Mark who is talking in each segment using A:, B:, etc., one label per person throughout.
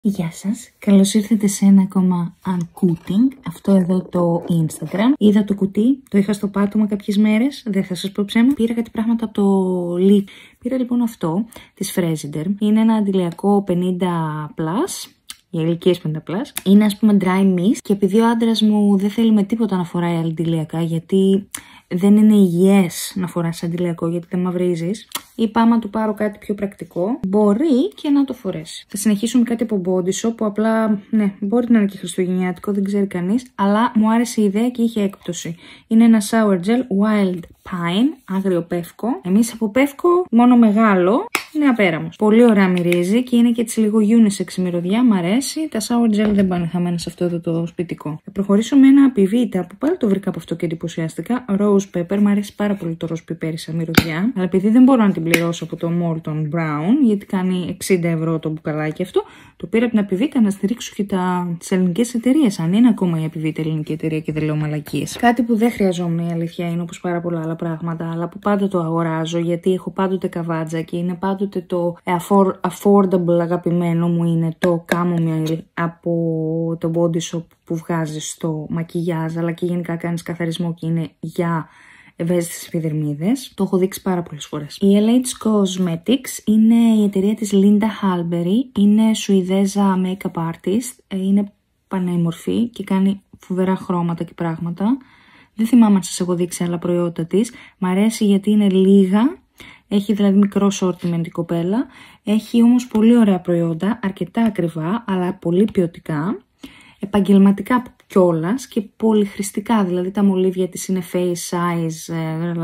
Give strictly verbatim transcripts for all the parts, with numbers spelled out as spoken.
A: Γεια σας, καλώς ήρθατε σε ένα ακόμα uncooting, αυτό εδώ το Instagram. Είδα το κουτί, το είχα στο πάτωμα κάποιες μέρες, δεν θα σας πω ψέμα. Πήρα κάτι πράγματα από το Lidl. Πήρα λοιπόν αυτό της Fresiderm, είναι ένα αντιλιακό πενήντα πλας. Για ηλικίες πενήντα πλας. Είναι ας πούμε dry mist και επειδή ο άντρας μου δεν θέλει με τίποτα να φοράει αντιλιακά, γιατί δεν είναι υγιές να φοράς αντιλιακό γιατί δεν μαυρίζεις, είπα άμα του πάρω κάτι πιο πρακτικό μπορεί και να το φορέσει. Θα συνεχίσουμε κάτι από Body Shop που απλά, ναι, μπορεί να είναι και χριστουγεννιάτικο, δεν ξέρει κανείς, αλλά μου άρεσε η ιδέα και είχε έκπτωση. Είναι ένα shower gel Wild Pine, άγριο πεύκο. Εμείς από πεύκο μόνο μεγάλο. Είναι απέραμος. Πολύ ωραία μυρίζει και είναι και έτσι λίγο unisex η μυρωδιά. Μ' αρέσει. Τα sour gel δεν πάνε χαμένα σε αυτό εδώ το σπιτικό. Θα προχωρήσω με ένα πιβίτα που πάλι το βρήκα από αυτό και εντυπωσιάστηκα. Rose pepper. Μ' αρέσει πάρα πολύ το rose πιπέρι σαν μυρωδιά. Αλλά επειδή δεν μπορώ να την πληρώσω από το Molton Brown, γιατί κάνει εξήντα ευρώ το μπουκαλάκι αυτό, το πήρα από την Apivita να στηρίξω και τις ελληνικές εταιρείες. Αν είναι ακόμα η Apivita ελληνική εταιρεία και δεν λέω μαλακίες. Κάτι που δεν χρειαζόμουν η αλήθεια είναι όπως πάρα πολλά άλλα πράγματα, αλλά που πάντα το αγοράζω γιατί έχω πάντοτε καβάτζα και είναι πάντοτε το affordable αγαπημένο μου είναι το chamomile από το Body Shop που βγάζεις στο μακιγιάζ, αλλά και γενικά κάνεις καθαρισμό και είναι για ευαίσθητες επιδερμίδες. Το έχω δείξει πάρα πολλές φορές. Η ελ έιτς Cosmetics είναι η εταιρεία της Linda Hallberry, είναι Σουηδέζα make-up artist, είναι πανέμορφη και κάνει φοβερά χρώματα και πράγματα. Δεν θυμάμαι αν σας έχω δείξει άλλα προϊόντα της. Μ' αρέσει γιατί είναι λίγα. Έχει δηλαδή μικρό sortiment η κοπέλα. Έχει όμως πολύ ωραία προϊόντα, αρκετά ακριβά, αλλά πολύ ποιοτικά. Επαγγελματικά κιόλας και πολυχρηστικά. Δηλαδή τα μολύβια της είναι face size,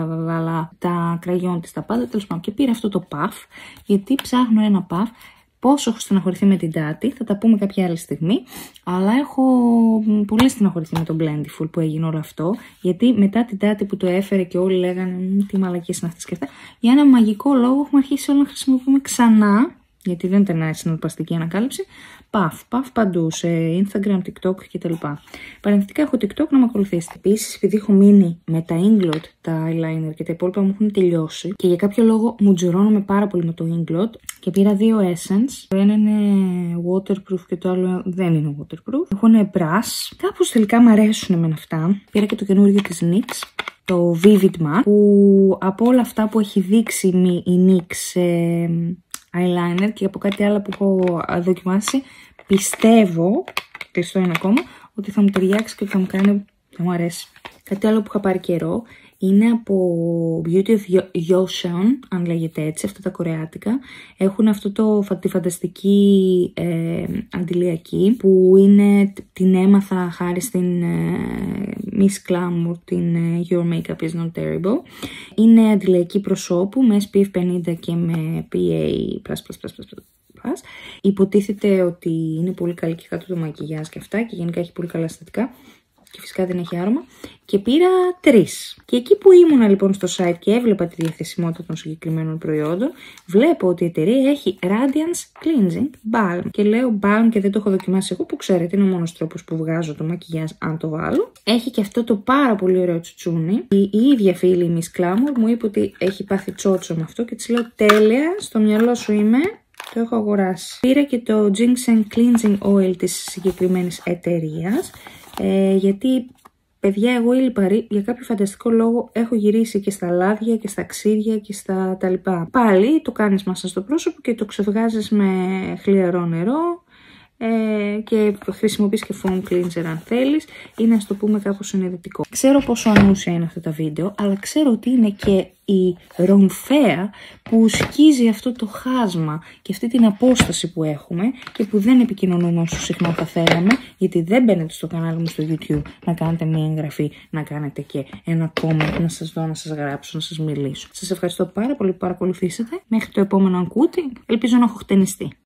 A: τα κραγιόν της, τα πάντα. Τέλος πάντων. Και πήρα αυτό το puff, γιατί ψάχνω ένα puff. Πόσο έχω στεναχωρηθεί με την Tati, θα τα πούμε κάποια άλλη στιγμή, αλλά έχω πολύ στεναχωρηθεί με τον Blendiful που έγινε όλο αυτό, γιατί μετά την Tati που το έφερε και όλοι λέγανε τι μαλακίες είναι αυτές και αυτά, για ένα μαγικό λόγο έχουμε αρχίσει όλοι να χρησιμοποιούμε ξανά, γιατί δεν ήταν συναρπαστική ανακάλυψη, puff, puff παντού, σε Instagram, TikTok κτλ. Παρενθετικά έχω TikTok να με ακολουθήσετε. Επίσης, επειδή έχω μείνει με τα Inglot, τα eyeliner και τα υπόλοιπα μου έχουν τελειώσει και για κάποιο λόγο μου τζουρώνομαι πάρα πολύ με το Inglot και πήρα δύο Essence. Το ένα είναι waterproof και το άλλο δεν είναι waterproof. Έχουν brush. Κάπως τελικά μου αρέσουν εμένα αυτά. Πήρα και το καινούργιο της νίξ, το Vivid Matte, που από όλα αυτά που έχει δείξει η νίξ ε, eyeliner και από κάτι άλλο που έχω δοκιμάσει, πιστεύω, κλειστό είναι ακόμα, ότι θα μου ταιριάξει και θα μου κάνει, θα μου αρέσει. Κάτι άλλο που είχα πάρει καιρό είναι από Beauty of Yoseon, αν λέγεται έτσι, αυτά τα κορεάτικα. Έχουν αυτό το, τη φανταστική ε, αντιλιακή που είναι, την έμαθα χάρη στην ε, Miss Glamour, την ε, Your Makeup is Not Terrible. Είναι αντιλιακή προσώπου με ες πι εφ πενήντα και με πι έι πλας πλας πλας πλας. Υποτίθεται ότι είναι πολύ καλή και κάτω το μακιγιάζ και αυτά και γενικά έχει πολύ καλά αισθητικά. Και φυσικά δεν έχει άρωμα. Και πήρα τρεις. Και εκεί που ήμουνα λοιπόν στο site και έβλεπα τη διαθεσιμότητα των συγκεκριμένων προϊόντων, βλέπω ότι η εταιρεία έχει Radiance Cleansing Balm. Και λέω balm και δεν το έχω δοκιμάσει εγώ, που ξέρετε είναι ο μόνος τρόπος που βγάζω το μακιγιάζ αν το βάλω. Έχει και αυτό το πάρα πολύ ωραίο τσουτσούνι. Η, η ίδια φίλη η Miss Glamour μου είπε ότι έχει πάθει τσότσο με αυτό και της λέω τέλεια, στο μυαλό σου είμαι. Το έχω αγοράσει. Πήρα και το Ginseng Cleansing Oil της συγκεκριμένης εταιρείας. Ε, γιατί, παιδιά, εγώ η λιπαρή για κάποιο φανταστικό λόγο έχω γυρίσει και στα λάδια και στα ξύδια και στα τα λοιπά. Πάλι το κάνεις μέσα στο πρόσωπο και το ξεβγάζεις με χλιαρό νερό ε, και χρησιμοποιείς και foam cleanser αν θέλεις ή να το πούμε κάπως συνειδητικό. Ξέρω πόσο ανούσια είναι αυτά τα βίντεο, αλλά ξέρω ότι είναι και η ρομφαία που σκίζει αυτό το χάσμα και αυτή την απόσταση που έχουμε και που δεν επικοινωνούμε όσο συχνά θα θέλαμε, γιατί δεν μπαίνετε στο κανάλι μου στο YouTube να κάνετε μια εγγραφή, να κάνετε και ένα comment, να σας δω, να σας γράψω, να σας μιλήσω. Σας ευχαριστώ πάρα πολύ που παρακολουθήσατε. Μέχρι το επόμενο uncooting, ελπίζω να έχω χτενιστεί.